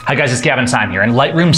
Hi guys, it's Gavin Syme here, and Lightroom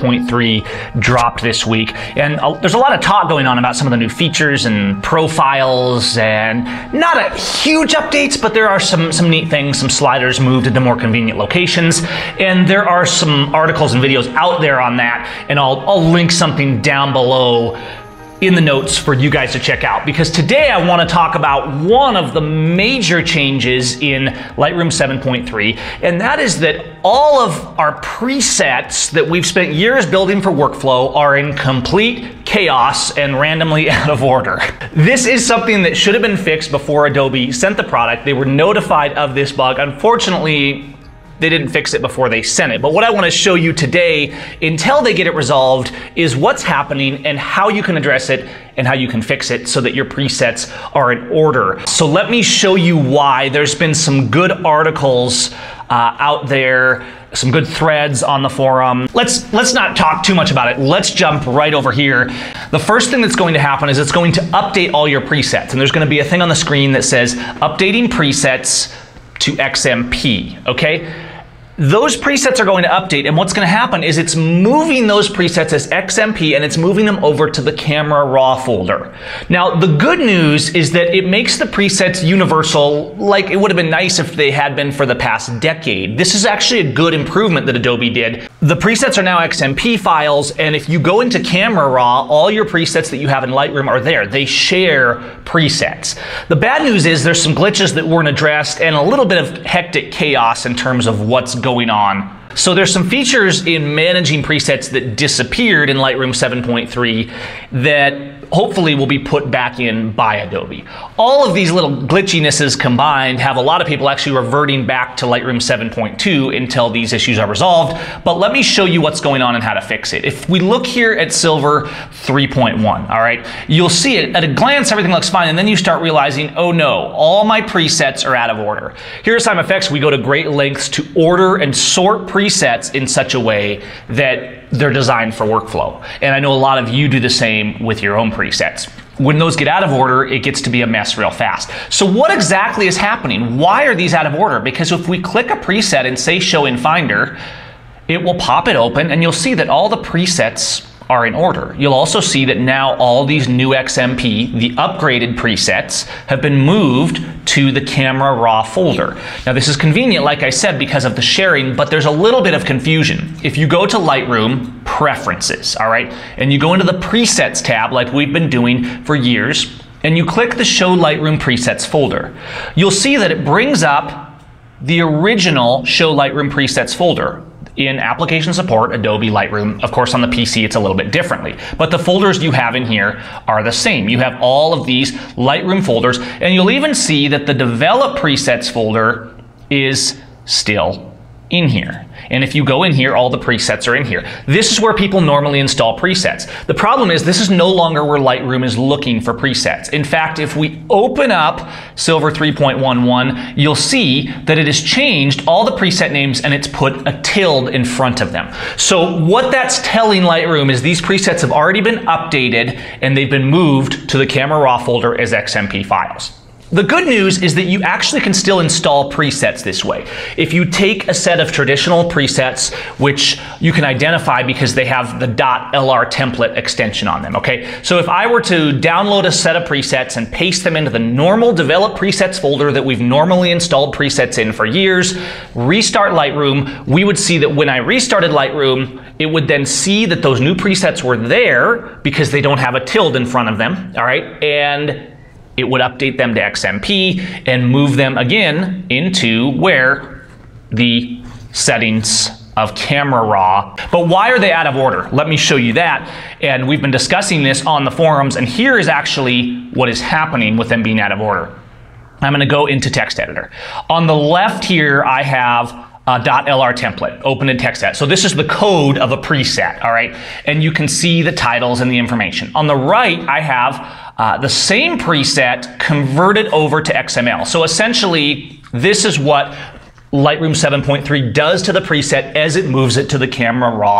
7.3 dropped this week, and there's a lot of talk going on about some of the new features and profiles, and not a huge updates, but there are some neat things. Some sliders moved into more convenient locations, and there are some articles and videos out there on that, and I'll link something down below in the notes for you guys to check out, because today I want to talk about one of the major changes in Lightroom 7.3, and that is that all of our presets that we've spent years building for workflow are in complete chaos and randomly out of order. This is something that should have been fixed before Adobe sent the product. They were notified of this bug. Unfortunately, they didn't fix it before they sent it. But what I want to show you today, until they get it resolved, is what's happening and how you can address it and how you can fix it so that your presets are in order. So let me show you why. There's been some good articles out there, some good threads on the forum. Let's not talk too much about it. Let's jump right over here. The first thing that's going to happen is it's going to update all your presets. And there's going to be a thing on the screen that says updating presets to XMP, okay? Those presets are going to update, and what's going to happen is it's moving those presets as XMP and it's moving them over to the Camera Raw folder. Now, the good news is that it makes the presets universal, like it would have been nice if they had been for the past decade. This is actually a good improvement that Adobe did. The presets are now XMP files, and if you go into Camera Raw, all your presets that you have in Lightroom are there. They share presets. The bad news is there's some glitches that weren't addressed and a little bit of hectic chaos in terms of what's going on. So there's some features in managing presets that disappeared in Lightroom 7.3 that hopefully will be put back in by Adobe. All of these little glitchinesses combined have a lot of people actually reverting back to Lightroom 7.2 until these issues are resolved. But let me show you what's going on and how to fix it. If we look here at Silver 3.1, all right, you'll see it at a glance, everything looks fine, and then you start realizing, oh no, all my presets are out of order. Here at SymeFX, we go to great lengths to order and sort presets in such a way that they're designed for workflow. And I know a lot of you do the same with your own presets. When those get out of order, it gets to be a mess real fast. So what exactly is happening? Why are these out of order? Because if we click a preset and say show in Finder, it will pop it open and you'll see that all the presets are in order. You'll also see that now all these new XMP, the upgraded presets, have been moved to the Camera Raw folder. Now this is convenient, like I said, because of the sharing, but there's a little bit of confusion. If you go to Lightroom Preferences, all right, and you go into the Presets tab like we've been doing for years, and you click the Show Lightroom Presets folder, you'll see that it brings up the original Show Lightroom Presets folder. In Application Support, Adobe Lightroom, of course on the PC it's a little bit differently, but the folders you have in here are the same. You have all of these Lightroom folders, and you'll even see that the Develop Presets folder is still in here. And if you go in here, all the presets are in here. This is where people normally install presets. The problem is this is no longer where Lightroom is looking for presets. In fact, if we open up Silver 3.11, you'll see that it has changed all the preset names and it's put a tilde in front of them. So what that's telling Lightroom is these presets have already been updated and they've been moved to the Camera Raw folder as XMP files. The good news is that you actually can still install presets this way. If you take a set of traditional presets, which you can identify because they have the .lr template extension on them, okay? So if I were to download a set of presets and paste them into the normal Develop Presets folder that we've normally installed presets in for years, restart Lightroom, we would see that when I restarted Lightroom, it would then see that those new presets were there because they don't have a tilde in front of them, all right? And it would update them to XMP and move them again into where the settings of Camera Raw. But why are they out of order? Let me show you that. And we've been discussing this on the forums, and here is actually what is happening with them being out of order. I'm going to go into Text Editor. On the left here, I have a .lr template, open in text edit. So this is the code of a preset, all right? And you can see the titles and the information. On the right, I have the same preset converted over to XML. So essentially, this is what Lightroom 7.3 does to the preset as it moves it to the Camera Raw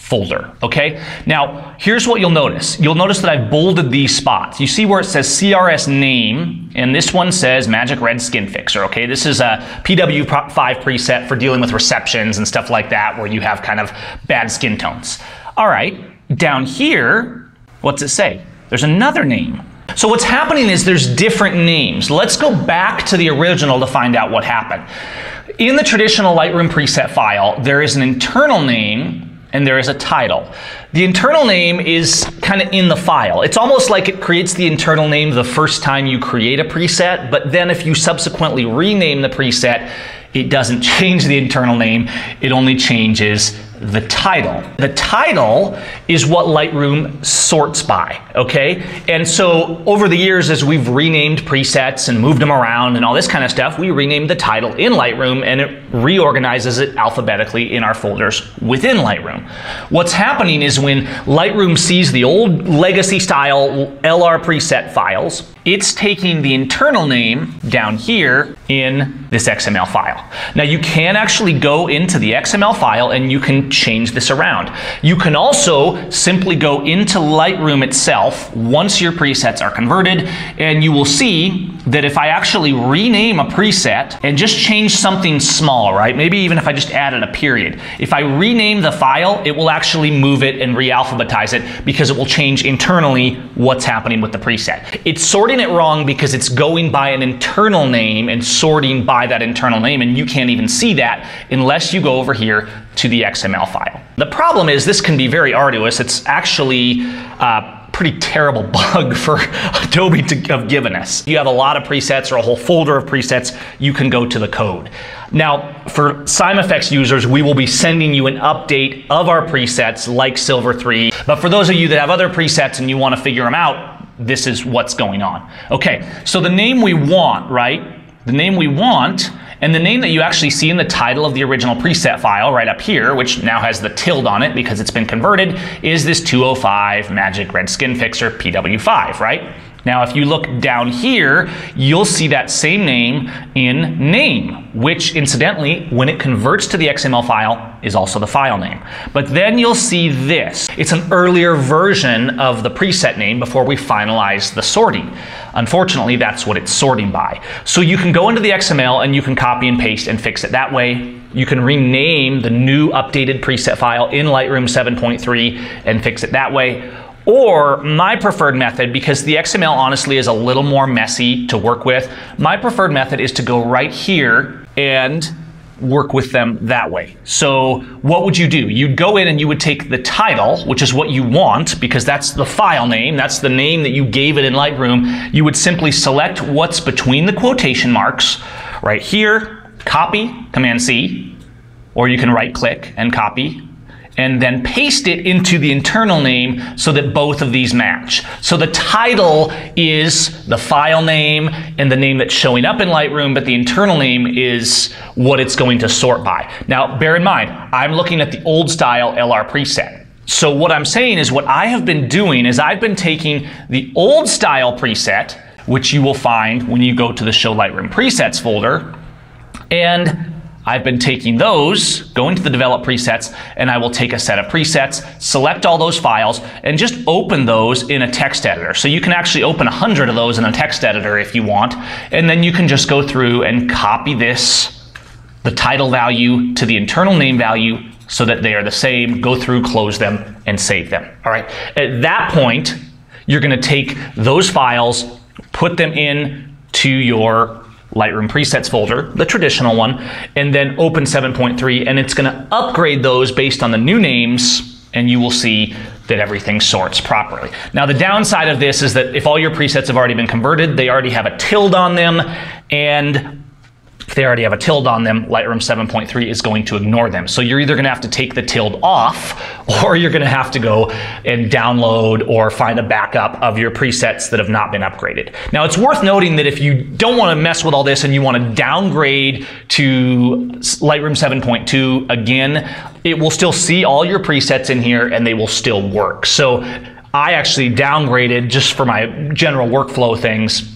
folder, okay? Now, here's what you'll notice. You'll notice that I've bolded these spots. You see where it says CRS name, and this one says Magic Red Skin Fixer, okay? This is a PW5 preset for dealing with receptions and stuff like that, where you have kind of bad skin tones. All right, down here, what's it say? There's another name. So what's happening is there's different names. Let's go back to the original to find out what happened. In the traditional Lightroom preset file, there is an internal name and there is a title. The internal name is kind of in the file. It's almost like it creates the internal name the first time you create a preset, but then if you subsequently rename the preset, it doesn't change the internal name, it only changes the title. The title is what Lightroom sorts by, okay? And so over the years, as we've renamed presets and moved them around and all this kind of stuff, we renamed the title in Lightroom and it reorganizes it alphabetically in our folders within Lightroom. What's happening is when Lightroom sees the old legacy style LR preset files, it's taking the internal name down here in this XML file. Now you can actually go into the XML file and you can change this around. You can also simply go into Lightroom itself once your presets are converted, and you will see that if I actually rename a preset and just change something small, right? Maybe even if I just added a period. If I rename the file, it will actually move it and re-alphabetize it because it will change internally what's happening with the preset. It's sorting it wrong because it's going by an internal name and sorting by that internal name, and you can't even see that unless you go over here to the XML file. The problem is this can be very arduous. It's actually a pretty terrible bug for Adobe to have given us. You have a lot of presets or a whole folder of presets, you can go to the code. Now, for SimeFX users, we will be sending you an update of our presets like Silver 3, but for those of you that have other presets and you want to figure them out, this is what's going on. Okay, so the name we want, right? The name we want, and the name that you actually see in the title of the original preset file right up here, which now has the tilde on it because it's been converted, is this 205 Magic Red Skin Fixer PW5, right? Now, if you look down here, you'll see that same name in name, which incidentally, when it converts to the XML file, is also the file name. But then you'll see this. It's an earlier version of the preset name before we finalize the sorting. Unfortunately, that's what it's sorting by. So you can go into the XML and you can copy and paste and fix it that way. You can rename the new updated preset file in Lightroom 7.3 and fix it that way. Or my preferred method, because the XML honestly is a little more messy to work with, my preferred method is to go right here and work with them that way. So what would you do? You'd go in and you would take the title, which is what you want, because that's the file name, that's the name that you gave it in Lightroom. You would simply select what's between the quotation marks right here, copy, Command C, or you can right click and copy, and then paste it into the internal name so that both of these match. So the title is the file name and the name that's showing up in Lightroom, but the internal name is what it's going to sort by. Now, bear in mind, I'm looking at the old style LR preset. So what I'm saying is what I have been doing is I've been taking the old style preset, which you will find when you go to the Show Lightroom Presets folder, and I've been taking those, going to the Develop Presets, and I will take a set of presets, select all those files, and just open those in a text editor. So you can actually open 100 of those in a text editor if you want, and then you can just go through and copy this, the title value to the internal name value, so that they are the same, go through, close them, and save them. All right. At that point, you're going to take those files, put them in to your Lightroom Presets folder, the traditional one, and then open 7.3, and it's going to upgrade those based on the new names, and you will see that everything sorts properly. Now, the downside of this is that if all your presets have already been converted, they already have a tilde on them, and if they already have a tilde on them, Lightroom 7.3 is going to ignore them. So you're either going to have to take the tilde off, or you're going to have to go and download or find a backup of your presets that have not been upgraded. Now, it's worth noting that if you don't want to mess with all this and you want to downgrade to Lightroom 7.2 again, it will still see all your presets in here and they will still work. So I actually downgraded just for my general workflow things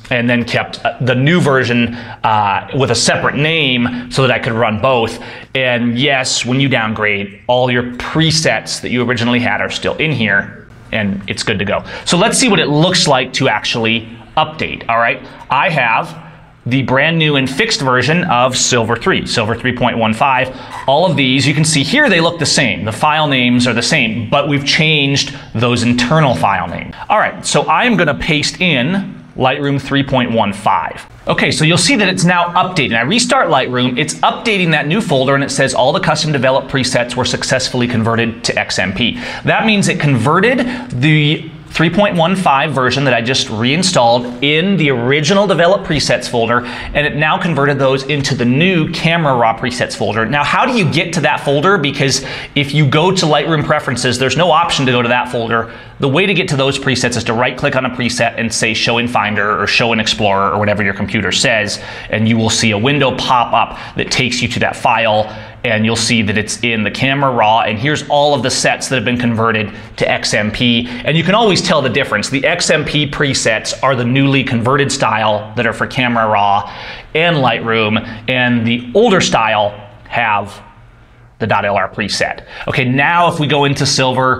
and then kept the new version with a separate name so that I could run both. And yes, when you downgrade, all your presets that you originally had are still in here, and it's good to go. So let's see what it looks like to actually update. All right, I have the brand new and fixed version of Silver 3, Silver 3.15. All of these, you can see here, they look the same. The file names are the same, but we've changed those internal file names. All right, so I'm gonna paste in Lightroom 3.15. Okay, so you'll see that it's now updated. I restart Lightroom, it's updating that new folder, and it says all the custom developed presets were successfully converted to XMP. That means it converted the 3.15 version that I just reinstalled in the original developed presets folder, and it now converted those into the new Camera Raw presets folder. Now, how do you get to that folder? Because if you go to Lightroom preferences, there's no option to go to that folder. The way to get to those presets is to right click on a preset and say show in Finder or show in Explorer or whatever your computer says, and you will see a window pop up that takes you to that file, and you'll see that it's in the Camera Raw, and here's all of the sets that have been converted to XMP, and you can always tell the difference. The XMP presets are the newly converted style that are for Camera Raw and Lightroom, and the older style have the .lr preset. Okay, now if we go into Silver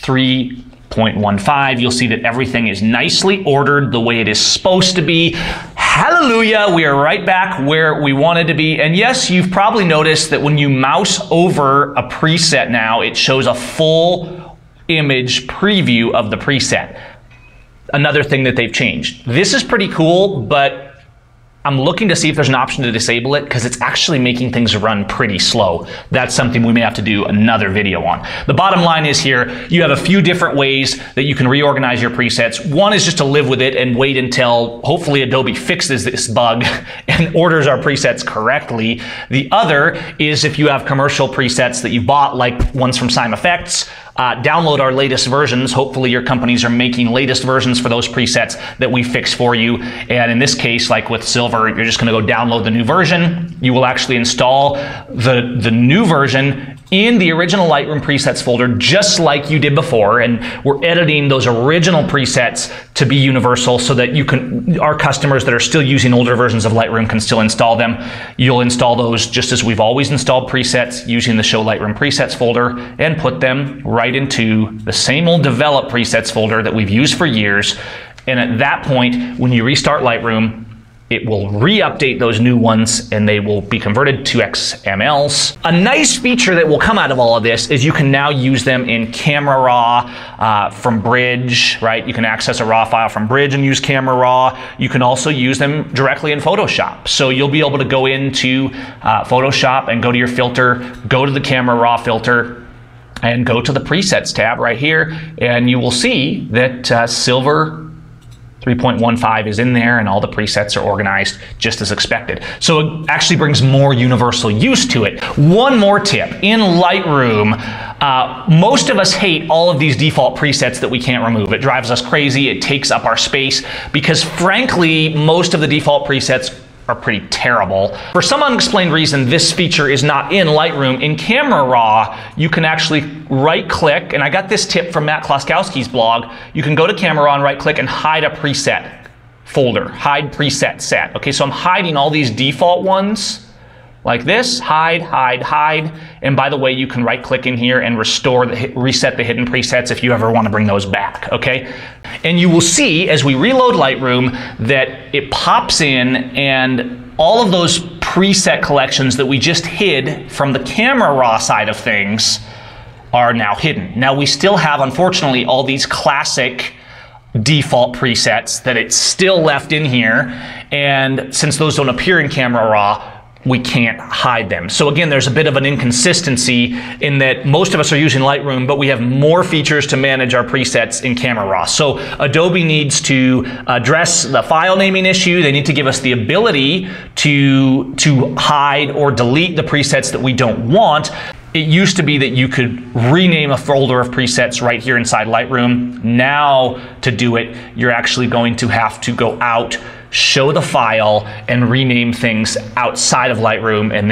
3.15, you'll see that everything is nicely ordered the way it is supposed to be. Hallelujah, we are right back where we wanted to be. And yes, you've probably noticed that when you mouse over a preset now, it shows a full image preview of the preset. Another thing that they've changed. This is pretty cool, but I'm looking to see if there's an option to disable it because it's actually making things run pretty slow. That's something we may have to do another video on. The bottom line is here, you have a few different ways that you can reorganize your presets. One is just to live with it and wait until hopefully Adobe fixes this bug and orders our presets correctly. The other is if you have commercial presets that you bought, like ones from Sime Effects, download our latest versions. Hopefully your companies are making latest versions for those presets that we fix for you. And in this case, like with Silver, you're just gonna go download the new version. You will actually install the new version in the original Lightroom presets folder, just like you did before. And we're editing those original presets to be universal so that you can, our customers that are still using older versions of Lightroom can still install them. You'll install those just as we've always installed presets using the Show Lightroom presets folder and put them right into the same old develop presets folder that we've used for years. And at that point, when you restart Lightroom, it will re-update those new ones and they will be converted to XMLs. A nice feature that will come out of all of this is you can now use them in Camera Raw from Bridge, right? You can access a raw file from Bridge and use Camera Raw. You can also use them directly in Photoshop. So you'll be able to go into Photoshop and go to your filter, go to the Camera Raw filter, and go to the presets tab right here, and you will see that Silver 3.15 is in there and all the presets are organized just as expected. So it actually brings more universal use to it. One more tip, in Lightroom, most of us hate all of these default presets that we can't remove. It drives us crazy, it takes up our space, because frankly, most of the default presets are pretty terrible. For some unexplained reason, this feature is not in Lightroom. In Camera Raw, you can actually right-click, and I got this tip from Matt Kloskowski's blog. You can go to Camera Raw and right-click and hide a preset folder, hide preset set. Okay, so I'm hiding all these default ones like this, hide, hide, hide. And by the way, you can right-click in here and reset the hidden presets if you ever want to bring those back, okay? And you will see as we reload Lightroom that it pops in and all of those preset collections that we just hid from the Camera Raw side of things are now hidden. Now we still have, unfortunately, all these classic default presets that it's still left in here, and since those don't appear in Camera Raw, we can't hide them. So again, there's a bit of an inconsistency in that most of us are using Lightroom, but we have more features to manage our presets in Camera Raw. So Adobe needs to address the file naming issue. They need to give us the ability to hide or delete the presets that we don't want. It used to be that you could rename a folder of presets right here inside Lightroom. Now, to do it, you're actually going to have to go out, show the file, and rename things outside of Lightroom, and then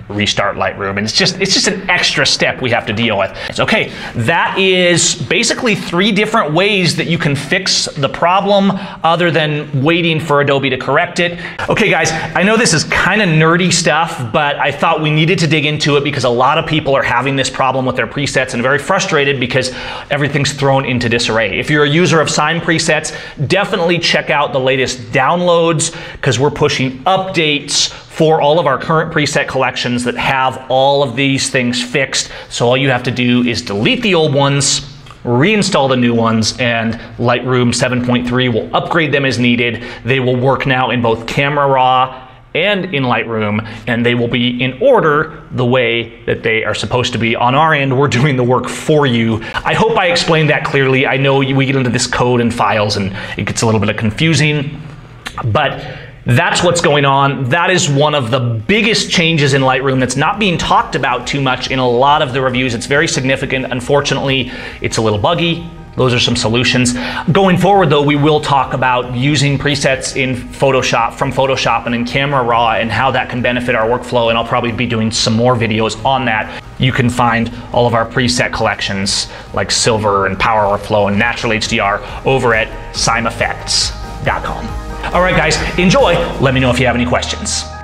restart Lightroom. And it's just an extra step we have to deal with. It's okay, that is basically 3 different ways that you can fix the problem other than waiting for Adobe to correct it. Okay guys, I know this is kind of nerdy stuff, but I thought we needed to dig into it because a lot of people are having this problem with their presets and very frustrated because everything's thrown into disarray. If you're a user of Sign presets, definitely check out the latest downloads because we're pushing updates for all of our current preset collections that have all of these things fixed. So all you have to do is delete the old ones, reinstall the new ones, and Lightroom 7.3 will upgrade them as needed. They will work now in both Camera Raw and in Lightroom, and they will be in order the way that they are supposed to be. On our end, we're doing the work for you. I hope I explained that clearly. I know we get into this code and files and it gets a little bit confusing, but that's what's going on. That is one of the biggest changes in Lightroom that's not being talked about too much in a lot of the reviews. It's very significant. Unfortunately, it's a little buggy. Those are some solutions. Going forward though, we will talk about using presets in Photoshop, from Photoshop and in Camera Raw, and how that can benefit our workflow, and I'll probably be doing some more videos on that. You can find all of our preset collections like Silver and Power Workflow and Natural HDR over at SimeEffects.com. All right guys, enjoy. Let me know if you have any questions.